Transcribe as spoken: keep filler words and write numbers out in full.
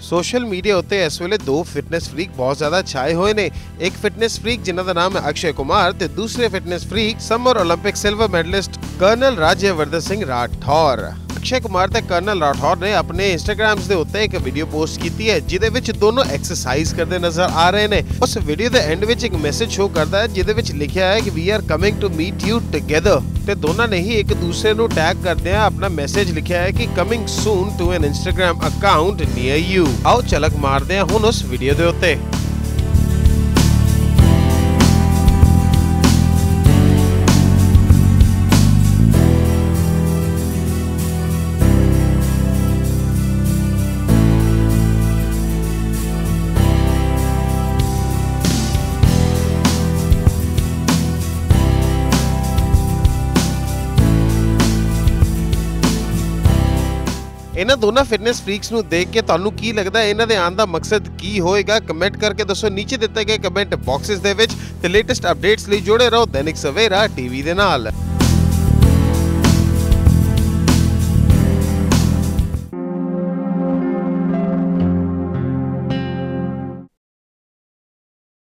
Social media उत्ते इस वेले दो फिटनेस फ्रीक बहुत ज्यादा छाए हुए ने। एक फिटनेस फ्रीक जिन्हां दा नाम है अक्षय कुमार ते दूसरे fitness freak Summer Olympic silver medalist colonel Rajyavardhan Singh Rathore. Akshay Kumar ते कर्नल राठौर ने अपने इंस्टाग्राम दे उत्ते एक वीडियो पोस्ट की है जिदे विच दोनों एक्सरसाइज करते नजर आ रहे ने। उस वीडियो दे एंड विच एक मैसेज शो करता है जिदे विच लिखा है कि we are coming to meet you together ते दोनों ने ही एक दूसरे नु टैग करदे अपना मैसेज लिखा है कि coming soon to an Instagram account near you. आओ झलक मारदे हैं हुण उस वीडियो दे उत्ते। इन्हां दोनों फिटनेस फ्रीक्स नूं देख के तुहानूं की लगदा है इन्हां दे आउण दा मकसद की होएगा? कमेंट करके दसो नीचे दिते गए कमेंट बॉक्सेस दे विच ते लेटेस्ट अपडेट्स लई जुड़े रहो दैनिक सवेरा टीवी दे नाल।